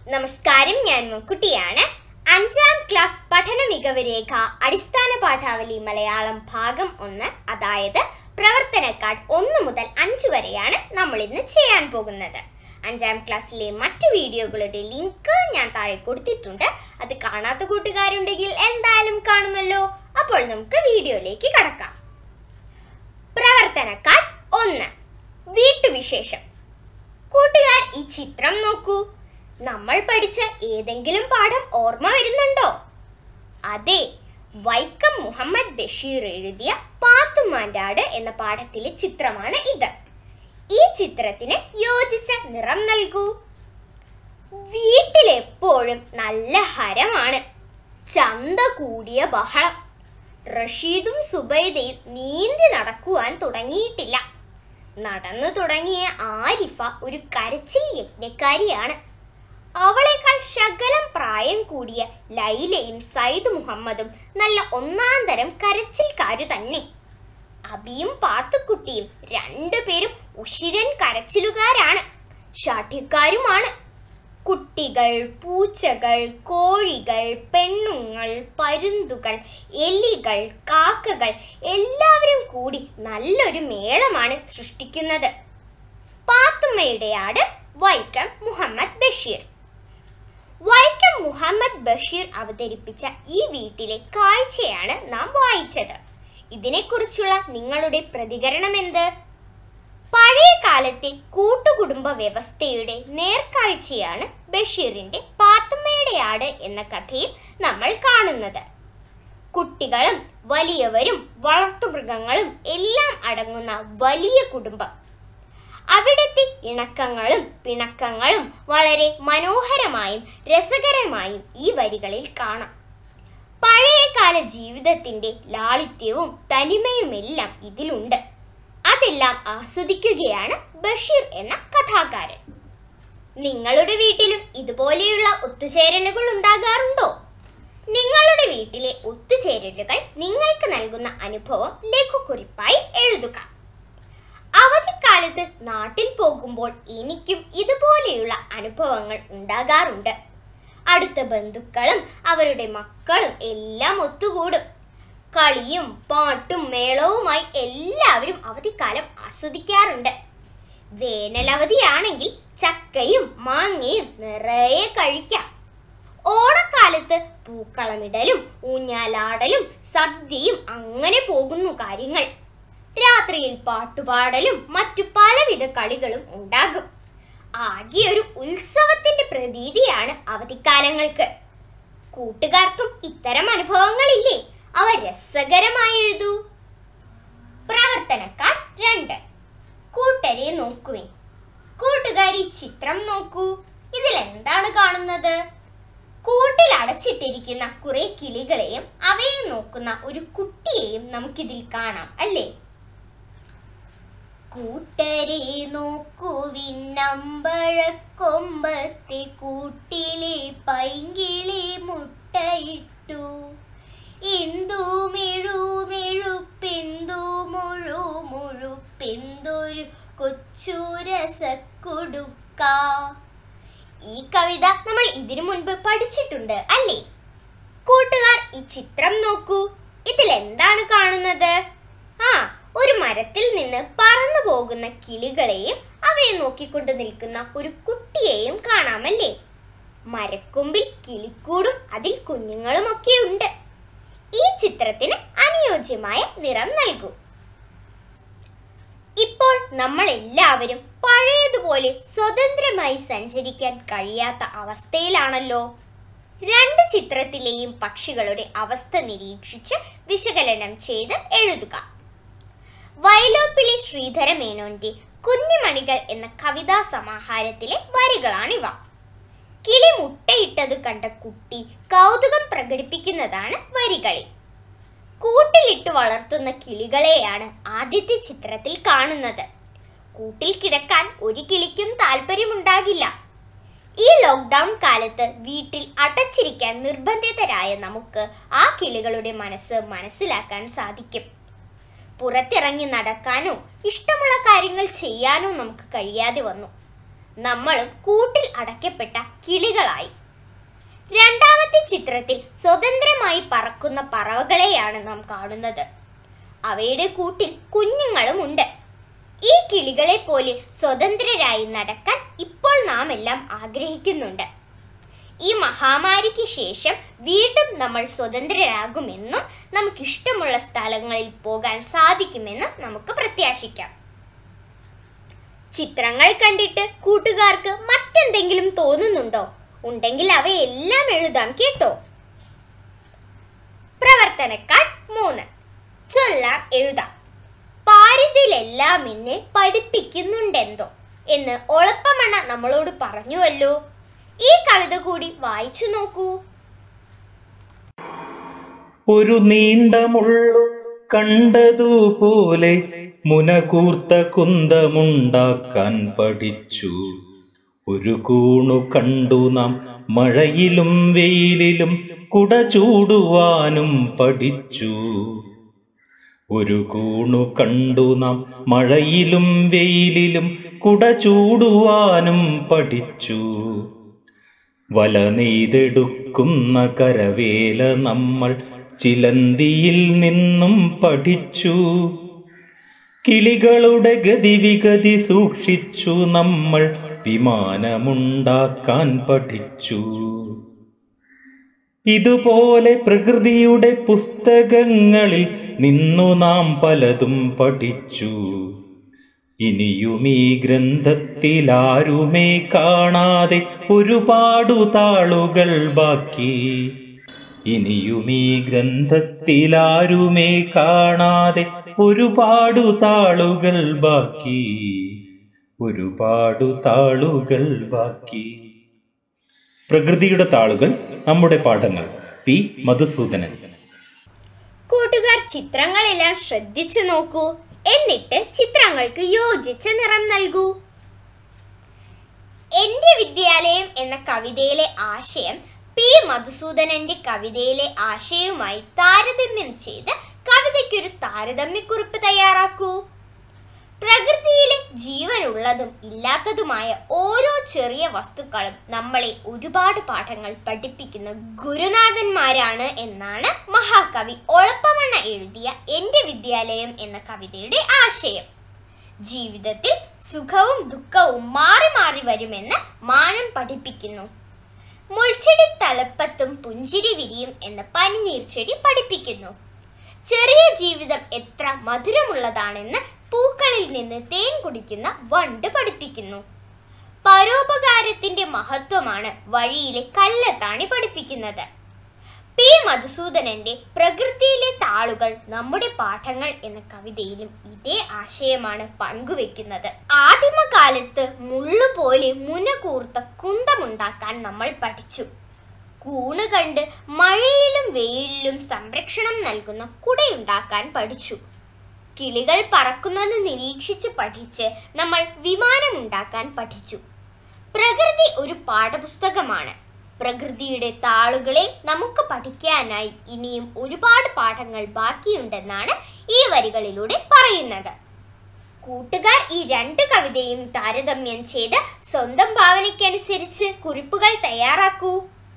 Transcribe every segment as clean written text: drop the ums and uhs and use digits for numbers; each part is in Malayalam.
നമസ്കാരം, ഞാൻ മുക്കുട്ടിയാണ്. 5ാം ക്ലാസ് പഠന മികവ് രേഖ അടിസ്ഥാന പാഠാവലി മലയാളം ഭാഗം 1, അതായത് പ്രവർത്തന കാർഡ് 1 മുതൽ 5 വരെയാണ് നമ്മൾ ഇന്ന് ചെയ്യാൻ പോകുന്നത്. 5ാം ക്ലാസ്സിലെ മറ്റു വീഡിയോകളുടെ ലിങ്ക് ഞാൻ താഴെ കൊടുത്തിട്ടുണ്ട്. അത് കാണാത്ത കൂട്ടുകാരുണ്ടെങ്കിൽ എന്തായാലും കാണുമല്ലോ. അപ്പോൾ നമുക്ക് വീഡിയോയിലേക്ക് കടക്കാം. പ്രവർത്തന കാർഡ് 1, വീട്ടുവിശേഷം. കൂട്ടുകാർ, ഈ ചിത്രം നോക്കൂ. നമ്മൾ പഠിച്ച ഏതെങ്കിലും പാഠം ഓർമ്മ വരുന്നുണ്ടോ? അതെ, വൈക്കം മുഹമ്മദ് ബഷീർ എഴുതിയ പാത്തുമ്മാന്റെ ആട് എന്ന പാഠത്തിലെ ചിത്രമാണ് ഇത്. ഈ ചിത്രത്തിന് യോജിച്ച നിറം നൽകൂ. വീട്ടിലെപ്പോഴും നല്ല ഹരമാണ്. ചന്ത കൂടിയ ബഹളം. റഷീദും സുബൈദയും നീന്തി നടക്കുവാൻ തുടങ്ങിയിട്ടില്ല. നടന്നു തുടങ്ങിയ ആരിഫ ഒരു കരച്ചിൽ യജ്ഞക്കാരിയാണ്. അവളെക്കാൾ ശകലം പ്രായം കൂടിയ ലൈലയും സയ്യിദ് മുഹമ്മദും നല്ല ഒന്നാന്തരം കരച്ചിൽക്കാരു തന്നെ. അബിയും പാത്തുക്കുട്ടിയും രണ്ടുപേരും ഉശിരൻ കരച്ചിലുകാരാണ്, ശാഠ്യക്കാരുമാണ്. കുട്ടികൾ, പൂച്ചകൾ, കോഴികൾ, പെണ്ണുങ്ങൾ, പരുന്തുകൾ, എലികൾ, കാക്കകൾ എല്ലാവരും കൂടി നല്ലൊരു മേളമാണ് സൃഷ്ടിക്കുന്നത്. പാത്തുമ്മയുടെ ആട് വൈക്കം മുഹമ്മദ് ബഷീർ. വൈക്കം മുഹമ്മദ് ബഷീർ അവതരിപ്പിച്ച ഈ വീട്ടിലെ കാഴ്ചയാണ് നാം വായിച്ചത്. ഇതിനെക്കുറിച്ചുള്ള നിങ്ങളുടെ പ്രതികരണം എന്ത്? പഴയ കാലത്തെ കൂട്ടുകുടുംബ വ്യവസ്ഥയുടെ നേർക്കാഴ്ചയാണ് ബഷീറിന്റെ പാത്തുമ്മയുടെ ആട് എന്ന കഥയിൽ നമ്മൾ കാണുന്നത്. കുട്ടികളും വലിയവരും വളർത്തുമൃഗങ്ങളും എല്ലാം അടങ്ങുന്ന വലിയ കുടുംബം. അവിടുത്തെ ഇണക്കങ്ങളും പിണക്കങ്ങളും വളരെ മനോഹരമായും രസകരമായും ഈ വരികളിൽ കാണാം. പഴയകാല ജീവിതത്തിന്റെ ലാളിത്യവും തനിമയുമെല്ലാം ഇതിലുണ്ട്. അതെല്ലാം ആസ്വദിക്കുകയാണ് ബഷീർ എന്ന കഥാകാരൻ. നിങ്ങളുടെ വീട്ടിലും ഇതുപോലെയുള്ള ഒത്തുചേരലുകൾ ഉണ്ടാകാറുണ്ടോ? നിങ്ങളുടെ വീട്ടിലെ ഒത്തുചേരലുകൾ നിങ്ങൾക്ക് നൽകുന്ന അനുഭവം ലഘുക്കുറിപ്പായി എഴുതുക. അവധിക്കാലത്ത് നാട്ടിൽ പോകുമ്പോൾ എനിക്കും ഇതുപോലെയുള്ള അനുഭവങ്ങൾ ഉണ്ടാകാറുണ്ട്. അടുത്ത ബന്ധുക്കളും അവരുടെ മക്കളും എല്ലാം ഒത്തുകൂടും. കളിയും പാട്ടും മേളവുമായി എല്ലാവരും അവധിക്കാലം ആസ്വദിക്കാറുണ്ട്. വേനലവധിയാണെങ്കിൽ ചക്കയും മാങ്ങയും നിറയെ കഴിക്കാം. ഓണക്കാലത്ത് പൂക്കളമിടലും ഊഞ്ഞാലാടലും സദ്യയും അങ്ങനെ പോകുന്നു കാര്യങ്ങൾ. രാത്രിയിൽ പാട്ടുപാടലും മറ്റു പലവിധ കളികളും ഉണ്ടാകും. ആകെ ഒരു ഉത്സവത്തിന്റെ പ്രതീതിയാണ് അവധിക്കാലങ്ങൾക്ക്. കൂട്ടുകാർക്കും ഇത്തരം അനുഭവങ്ങളില്ലേ? അവ രസകരമായി എഴുതൂ. പ്രവർത്തന കാർഡ് 2, കൂട്ടരെ നോക്കുവിൻ. കൂട്ടുകാർ, ഈ ചിത്രം നോക്കൂ. ഇതിൽ എന്താണ് കാണുന്നത്? കൂട്ടിൽ അടച്ചിട്ടിരിക്കുന്ന കുറെ കിളികളെയും അവയെ നോക്കുന്ന ഒരു കുട്ടിയെയും നമുക്കിതിൽ കാണാം, അല്ലേ? കൂട്ടരെ നോക്കുവിൻ, അമ്പഴക്കൊമ്പത്തെ കൂട്ടിലെ പൈങ്കിളി മുട്ടയിട്ടു. എന്തു മെഴുമെഴുപ്പെന്തു മുഴു മുഴുപ്പെന്തൊരു കൊച്ചുരസക്കുടുക്ക. ഈ കവിത നമ്മൾ ഇതിനു മുൻപ് പഠിച്ചിട്ടുണ്ട്, അല്ലേ? കൂട്ടുകാർ, ഈ ചിത്രം നോക്കൂ. ഇതിൽ എന്താണ് കാണുന്നത്? ഒരു മരത്തിൽ നിന്ന് പറന്നു പോകുന്ന കിളികളെയും അവയെ നോക്കിക്കൊണ്ട് നിൽക്കുന്ന ഒരു കുട്ടിയെയും കാണാമല്ലേ? മരക്കൊമ്പിൽ കിളിക്കൂടും അതിൽ കുഞ്ഞുങ്ങളും ഒക്കെ ഉണ്ട്. ഈ ചിത്രത്തിന് അനുയോജ്യമായ നിറം നൽകൂ. ഇപ്പോൾ നമ്മൾ എല്ലാവരും പഴയതുപോലെ സ്വതന്ത്രമായി സഞ്ചരിക്കാൻ കഴിയാത്ത അവസ്ഥയിലാണല്ലോ. 2 ചിത്രത്തിലെയും പക്ഷികളുടെ അവസ്ഥ നിരീക്ഷിച്ച് വിശകലനം ചെയ്ത് എഴുതുക. വൈലോപ്പിള്ളി ശ്രീധര മേനോന്റെ കുഞ്ഞുമണികൾ എന്ന കവിതാ സമാഹാരത്തിലെ വരികളാണിവ. കിളി മുട്ടയിട്ടത് കണ്ട കുട്ടി കൗതുകം പ്രകടിപ്പിക്കുന്നതാണ് വരികളിൽ. കൂട്ടിലിട്ട് വളർത്തുന്ന കിളികളെയാണ് ആദ്യത്തെ ചിത്രത്തിൽ കാണുന്നത്. കൂട്ടിൽ കിടക്കാൻ ഒരു കിളിക്കും താല്പര്യമുണ്ടാകില്ല. ഈ ലോക്ക്ഡൗൺ കാലത്ത് വീട്ടിൽ അടച്ചിരിക്കാൻ നിർബന്ധിതരായ നമുക്ക് ആ കിളികളുടെ മനസ്സ് മനസ്സിലാക്കാൻ സാധിക്കും. പുറത്തിറങ്ങി നടക്കാനോ ഇഷ്ടമുള്ള കാര്യങ്ങൾ ചെയ്യാനോ നമുക്ക് കഴിയാതെ വന്നു. നമ്മളും കൂട്ടിൽ അടയ്ക്കപ്പെട്ട കിളികളായി. രണ്ടാമത്തെ ചിത്രത്തിൽ സ്വതന്ത്രമായി പറക്കുന്ന പറവകളെയാണ് നാം കാണുന്നത്. അവയുടെ കൂട്ടിൽ കുഞ്ഞുങ്ങളും ഉണ്ട്. ഈ കിളികളെ പോലെ സ്വതന്ത്രരായി നടക്കാൻ ഇപ്പോൾ നാം എല്ലാം ആഗ്രഹിക്കുന്നുണ്ട്. ഈ മഹാമാരിക്ക് ശേഷം വീണ്ടും നമ്മൾ സ്വതന്ത്രരാകുമെന്നും നമുക്കിഷ്ടമുള്ള സ്ഥലങ്ങളിൽ പോകാൻ സാധിക്കുമെന്നും നമുക്ക് പ്രത്യാശിക്കാം. ചിത്രങ്ങൾ കണ്ടിട്ട് കൂട്ടുകാർക്ക് മറ്റെന്തെങ്കിലും തോന്നുന്നുണ്ടോ? ഉണ്ടെങ്കിൽ അവയെല്ലാം എഴുതാം കേട്ടോ. പ്രവർത്തനക്കാർഡ് 3. ചൊല്ലാം എഴുതാം. പാരിതിലെല്ലാം എന്നെ പഠിപ്പിക്കുന്നുണ്ടെന്തോ എന്ന് ഒളപ്പമണ്ണ നമ്മളോട് പറഞ്ഞുവല്ലോ. ഈ കവിത കൂടി വായിച്ചു നോക്കൂ. ഒരു നീണ്ട മുള്ളു കണ്ടതുപോലെ മുനകൂർത്ത കുന്തമുണ്ടാക്കാൻ പഠിച്ചു. ഒരു കൂണു കണ്ടു നാം മഴയിലും വെയിലിലും കുട ചൂടുവാനും പഠിച്ചു. ഒരു കൂണു കണ്ടു നാം മഴയിലും വെയിലിലും കുട ചൂടുവാനും പഠിച്ചു. വല നെയ്തെടുക്കുന്ന കരവേല നമ്മൾ ചിലന്തിയിൽ നിന്നും പഠിച്ചു. കിളികളുടെ ഗതിവിഗതി സൂക്ഷിച്ചു നമ്മൾ വിമാനമുണ്ടാക്കാൻ പഠിച്ചു. ഇതുപോലെ പ്രകൃതിയുടെ പുസ്തകങ്ങളിൽ നിന്നു നാം പലതും പഠിച്ചു. ഇനിയും ഈ ഗ്രന്ഥത്തിലാരുമേ കാണാതെ ഒരുപാടു താളുകൾ ബാക്കി. ഇനിയും ഈ ഗ്രന്ഥത്തിലാരുമേ കാണാതെ ഒരുപാടു താളുകൾ ബാക്കി. ഒരുപാടു താളുകൾ ബാക്കി. പ്രകൃതിയുടെ താളുകൾ നമ്മുടെ പാഠങ്ങൾ. പി. മധുസൂദനൻ. കൂട്ടുകാർ ചിത്രങ്ങളെല്ലാം ശ്രദ്ധിച്ചു നോക്കൂ. എന്നിട്ട് ചിത്രങ്ങൾക്ക് യോജിച്ച നിറം നൽകൂ. എന്റെ വിദ്യാലയം എന്ന കവിതയിലെ ആശയം പി. മധുസൂദനന്റെ കവിതയിലെ ആശയവുമായി താരതമ്യം ചെയ്ത് കവിതയ്ക്കൊരു താരതമ്യക്കുറിപ്പ് തയ്യാറാക്കൂ. പ്രകൃതിയിലെ ജീവനുള്ളതും ഇല്ലാത്തതുമായ ഓരോ ചെറിയ വസ്തുക്കളും നമ്മളെ ഒരുപാട് പാഠങ്ങൾ പഠിപ്പിക്കുന്ന ഗുരുനാഥന്മാരാണ് എന്നാണ് മഹാകവി ഒളപ്പമണ്ണ എഴുതിയ എന്റെ വിദ്യാലയം എന്ന കവിതയുടെ ആശയം. ജീവിതത്തിൽ സുഖവും ദുഃഖവും മാറി മാറി വരുമെന്ന് മാനം പഠിപ്പിക്കുന്നു. മുൾച്ചെടി തലപ്പത്തും പുഞ്ചിരി വിരിയും എന്ന പനിനീർച്ചെടി പഠിപ്പിക്കുന്നു. ചെറിയ ജീവിതം എത്ര മധുരമുള്ളതാണെന്ന് പൂക്കളിൽ നിന്ന് തേൻ കുടിക്കുന്ന വണ്ട് പഠിപ്പിക്കുന്നു. പരോപകാരത്തിന്റെ മഹത്വമാണ് വഴിയിലെ കല്ലെത്താണി പഠിപ്പിക്കുന്നത്. പി. മധുസൂദനന്റെ പ്രകൃതിയിലെ താളുകൾ നമ്മുടെ പാഠങ്ങൾ എന്ന കവിതയിലും ഇതേ ആശയമാണ് പങ്കുവെക്കുന്നത്. ആദിമകാലത്ത് മുള്ളുപോലെ മുനകൂർത്ത കുന്തമുണ്ടാക്കാൻ നമ്മൾ പഠിച്ചു. കൂണ് കണ്ട് മഴയിലും വെയിലിലും സംരക്ഷണം നൽകുന്ന കുടയുണ്ടാക്കാൻ പഠിച്ചു. കിളികൾ പറക്കുന്നത് നിരീക്ഷിച്ച് പഠിച്ച് നമ്മൾ വിമാനമുണ്ടാക്കാൻ പഠിച്ചു. പ്രകൃതി ഒരു പാഠപുസ്തകമാണ്. പ്രകൃതിയുടെ താളുകളിൽ നമുക്ക് പഠിക്കാനായി ഇനിയും ഒരുപാട് പാഠങ്ങൾ ബാക്കിയുണ്ടെന്നാണ് ഈ വരികളിലൂടെ പറയുന്നത്. കൂട്ടുകാർ ഈ രണ്ട് കവിതയും താരതമ്യം ചെയ്ത് സ്വന്തം ഭാവനയ്ക്കനുസരിച്ച് കുറിപ്പുകൾ തയ്യാറാക്കൂ.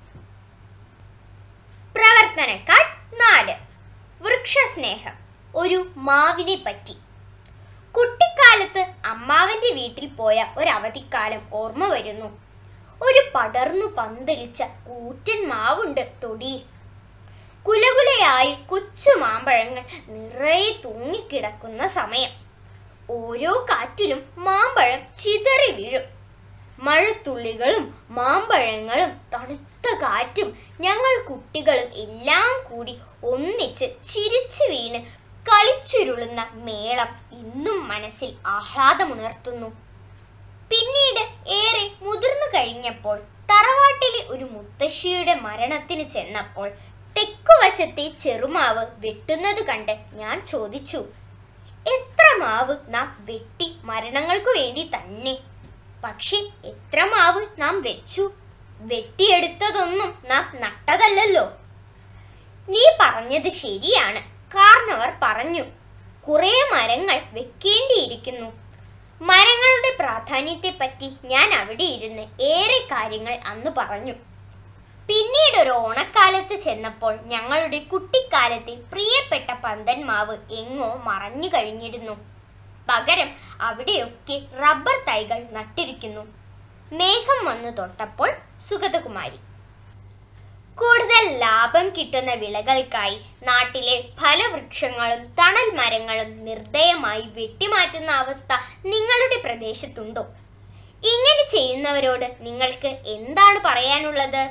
പ്രവർത്തനക്കാർഡ് 4. വൃക്ഷസ്നേഹം. ഒരു മാവിനെ പറ്റി. കുട്ടിക്കാലത്ത് അമ്മാവന്റെ വീട്ടിൽ പോയ ഒരവധിക്കാലം ഓർമ്മ വരുന്നു. ഒരു പടർന്നു പന്തലിച്ച കൂറ്റൻ മാവുണ്ട് തൊടിയിൽ. കുലകുലയായി കൊച്ചു മാമ്പഴങ്ങൾ നിറയെ തൂങ്ങിക്കിടക്കുന്ന സമയം. ഓരോ കാറ്റിലും മാമ്പഴം ചിതറി വീഴും. മഴത്തുള്ളികളും മാമ്പഴങ്ങളും തണുത്ത കാറ്റും ഞങ്ങൾ കുട്ടികളും എല്ലാം കൂടി ഒന്നിച്ച് ചിരിച്ചു വീണ് കളിച്ചുരുളുന്ന മേളം ഇന്നും മനസ്സിൽ ആഹ്ലാദമുണർത്തുന്നു. പിന്നീട് ഏറെ മുതിർന്നു കഴിഞ്ഞപ്പോൾ തറവാട്ടിലെ ഒരു മുത്തശ്ശിയുടെ മരണത്തിന് ചെന്നപ്പോൾ തെക്കുവശത്തെ ചെറുമാവ് വെട്ടുന്നത് കണ്ട് ഞാൻ ചോദിച്ചു, എത്ര മാവ് നാം വെട്ടി മരണങ്ങൾക്കു വേണ്ടി തന്നെ. പക്ഷെ എത്ര മാവ് നാം വെച്ചു? വെട്ടിയെടുത്തതൊന്നും നാം നട്ടതല്ലല്ലോ. നീ പറഞ്ഞത് ശരിയാണ്. കാരണവർ പറഞ്ഞു, കുറെ മരങ്ങൾ വെക്കേണ്ടിയിരിക്കുന്നു. മരങ്ങളുടെ പ്രാധാന്യത്തെപ്പറ്റി ഞാൻ അവിടെ ഇരുന്ന് ഏറെ കാര്യങ്ങൾ അന്ന് പറഞ്ഞു. പിന്നീട് ഒരു ഓണക്കാലത്ത് ചെന്നപ്പോൾ ഞങ്ങളുടെ കുട്ടിക്കാലത്തെ പ്രിയപ്പെട്ട പന്തൻമാവ് എങ്ങോ മറഞ്ഞു കഴിഞ്ഞിരുന്നു. പകരം അവിടെയൊക്കെ റബ്ബർ തൈകൾ നട്ടിരിക്കുന്നു. മേഘം വന്നു തൊട്ടപ്പോൾ സുഗതകുമാരി. കൂടുതൽ ലാഭം കിട്ടുന്ന വിളകൾക്കായി നാട്ടിലെ ഫലവൃക്ഷങ്ങളും തണൽ മരങ്ങളും നിർദ്ദയമായി വെട്ടിമാറ്റുന്ന അവസ്ഥ നിങ്ങളുടെ പ്രദേശത്തുണ്ടോ? ഇങ്ങനെ ചെയ്യുന്നവരോട് നിങ്ങൾക്ക് എന്താണ് പറയാനുള്ളത്?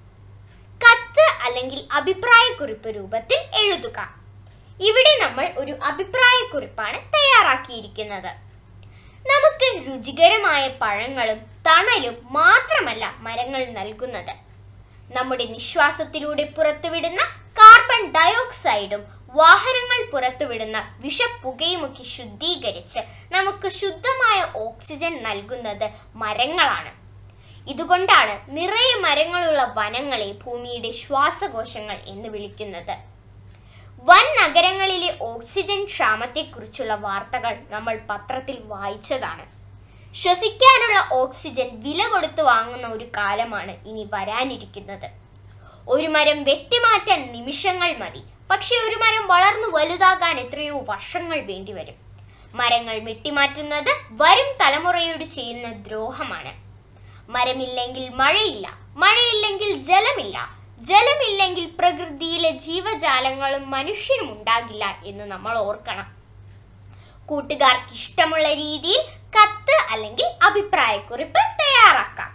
കത്ത് അല്ലെങ്കിൽ അഭിപ്രായക്കുറിപ്പ് രൂപത്തിൽ എഴുതുക. ഇവിടെ നമ്മൾ ഒരു അഭിപ്രായക്കുറിപ്പാണ് തയ്യാറാക്കിയിരിക്കുന്നത്. നമുക്ക് രുചികരമായ പഴങ്ങളും തണലും മാത്രമല്ല മരങ്ങൾ നൽകുന്നത്. നമ്മുടെ നിശ്വാസത്തിലൂടെ പുറത്തുവിടുന്ന കാർബൺ ഡയോക്സൈഡും വാഹനങ്ങൾ പുറത്തുവിടുന്ന വിഷപ്പുകയുമൊക്കെ ശുദ്ധീകരിച്ച് നമുക്ക് ശുദ്ധമായ ഓക്സിജൻ നൽകുന്നത് മരങ്ങളാണ്. ഇതുകൊണ്ടാണ് നിറയെ മരങ്ങളുള്ള വനങ്ങളെ ഭൂമിയുടെ ശ്വാസകോശങ്ങൾ എന്ന് വിളിക്കുന്നത്. വൻ നഗരങ്ങളിലെ ഓക്സിജൻ ക്ഷാമത്തെക്കുറിച്ചുള്ള വാർത്തകൾ നമ്മൾ പത്രത്തിൽ വായിച്ചതാണ്. ശ്വസിക്കാനുള്ള ഓക്സിജൻ വില കൊടുത്തു വാങ്ങുന്ന ഒരു കാലമാണ് ഇനി വരാനിരിക്കുന്നത്. ഒരു മരം വെട്ടിമാറ്റാൻ നിമിഷങ്ങൾ മതി, പക്ഷെ ഒരു മരം വളർന്നു വലുതാകാൻ എത്രയോ വർഷങ്ങൾ വേണ്ടിവരും. മരങ്ങൾ വെട്ടിമാറ്റുന്നത് വരും തലമുറയോട് ചെയ്യുന്ന ദ്രോഹമാണ്. മരമില്ലെങ്കിൽ മഴയില്ല, മഴയില്ലെങ്കിൽ ജലമില്ല, ജലമില്ലെങ്കിൽ പ്രകൃതിയിലെ ജീവജാലങ്ങളും മനുഷ്യനും ഉണ്ടാകില്ല എന്ന് നമ്മൾ ഓർക്കണം. കൂട്ടുകാർക്ക് ഇഷ്ടമുള്ള രീതിയിൽ കത്ത് അല്ലെങ്കിൽ അഭിപ്രായക്കുറിപ്പ് തയ്യാറാക്കാം.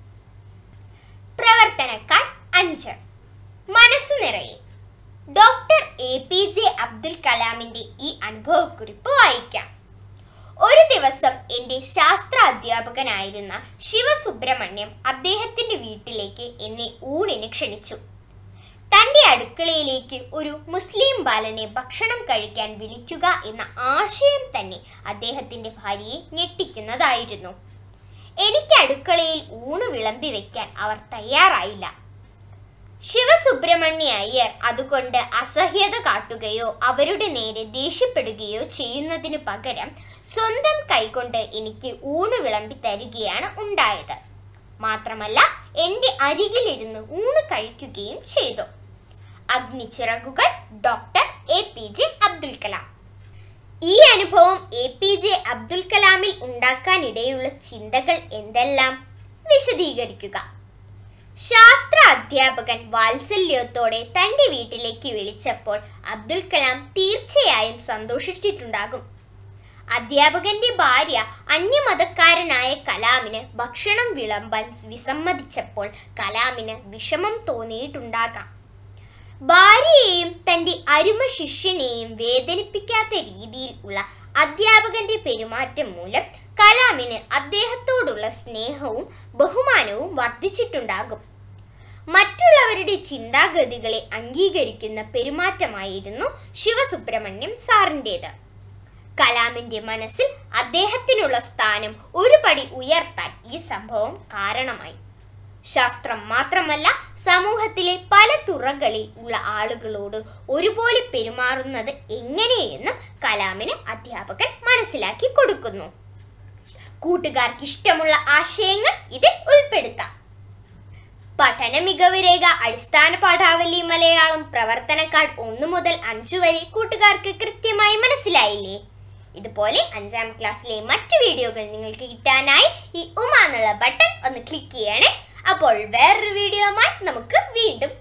പ്രവർത്തന കാർഡ് 5. മനസ്സു നിറയെ. ഡോക്ടർ APJ അബ്ദുൽ കലാമിന്റെ ഈ അനുഭവക്കുറിപ്പ് വായിക്കാം. ഒരു ദിവസം എൻ്റെ ശാസ്ത്ര അധ്യാപകനായിരുന്ന ശിവസുബ്രഹ്മണ്യം അദ്ദേഹത്തിന്റെ വീട്ടിലേക്ക് എന്നെ ഊണിന് ക്ഷണിച്ചു. തന്റെ അടുക്കളയിലേക്ക് ഒരു മുസ്ലിം ബാലനെ ഭക്ഷണം കഴിക്കാൻ വിളിക്കുക എന്ന ആശയം തന്നെ അദ്ദേഹത്തിന്റെ ഭാര്യയെ ഞെട്ടിക്കുന്നതായിരുന്നു. എനിക്ക് അടുക്കളയിൽ ഊണ് വിളമ്പി വെക്കാൻ അവർ തയ്യാറായില്ല. ശിവസുബ്രഹ്മണ്യ അയ്യർ അതുകൊണ്ട് അസഹ്യത കാട്ടുകയോ അവരുടെ നേരെ ദേഷ്യപ്പെടുകയോ ചെയ്യുന്നതിന് പകരം സ്വന്തം കൈകൊണ്ട് എനിക്ക് ഊണ് വിളമ്പി തരികയാണ് ഉണ്ടായത്. മാത്രമല്ല എൻ്റെ അരികിലിരുന്ന് ഊണ് കഴിക്കുകയും ചെയ്തു. അഗ്നിച്ചിറകുകൾ, ഡോക്ടർ APJ അബ്ദുൽ കലാം. ഈ അനുഭവം APJ അബ്ദുൽ കലാമിൽ ഉണ്ടാക്കാനിടയുള്ള ചിന്തകൾ എന്തെല്ലാം? വിശദീകരിക്കുക. ശാസ്ത്ര അധ്യാപകൻ വാത്സല്യത്തോടെ തന്റെ വീട്ടിലേക്ക് വിളിച്ചപ്പോൾ അബ്ദുൽ കലാം തീർച്ചയായും സന്തോഷിച്ചിട്ടുണ്ടാകും. അധ്യാപകന്റെ ഭാര്യ അന്യമതക്കാരനായ കലാമിന് ഭക്ഷണം വിളമ്പാൻ വിസമ്മതിച്ചപ്പോൾ കലാമിന് വിഷമം തോന്നിയിട്ടുണ്ടാകാം. ഭാര്യയെയും തന്റെ അരുമ ശിഷ്യനെയും വേദനിപ്പിക്കാത്ത രീതിയിൽ ഉള്ള അധ്യാപകന്റെ പെരുമാറ്റം മൂലം കലാമിന് അദ്ദേഹത്തോടുള്ള സ്നേഹവും ബഹുമാനവും വർദ്ധിച്ചിട്ടുണ്ടാകും. മറ്റുള്ളവരുടെ ചിന്താഗതികളെ അംഗീകരിക്കുന്ന പെരുമാറ്റമായിരുന്നു ശിവസുബ്രഹ്മണ്യം സാറിൻ്റേത്. കലാമിന്റെ മനസ്സിൽ അദ്ദേഹത്തിനുള്ള സ്ഥാനം ഒരു പടി ഉയർത്താൻ ഈ സംഭവം കാരണമായി. ശാസ്ത്രം മാത്രമല്ല, സമൂഹത്തിലെ പല തുറകളിൽ ഉള്ള ആളുകളോട് ഒരുപോലെ പെരുമാറുന്നത് എങ്ങനെയെന്നും കലാമിന് അധ്യാപകൻ മനസ്സിലാക്കി കൊടുക്കുന്നു. കൂട്ടുകാർക്ക് ഇഷ്ടമുള്ള ആശയങ്ങൾ ഇതിൽ ഉൾപ്പെടുത്താം. പഠന മികവ് രേഖ അടിസ്ഥാന പാഠാവലി മലയാളം പ്രവർത്തന കാർഡ് 1 മുതൽ 5 വരെ കൂട്ടുകാർക്ക് കൃത്യമായി മനസ്സിലായില്ലേ? ഇതുപോലെ 5ാം ക്ലാസ്സിലെ മറ്റു വീഡിയോകൾ നിങ്ങൾക്ക് കിട്ടാനായി ഈ ഉമ എന്നുള്ള ബട്ടൺ ഒന്ന് ക്ലിക്ക് ചെയ്യണേ. അപ്പോൾ വേറൊരു വീഡിയോയുമായി നമുക്ക് വീണ്ടും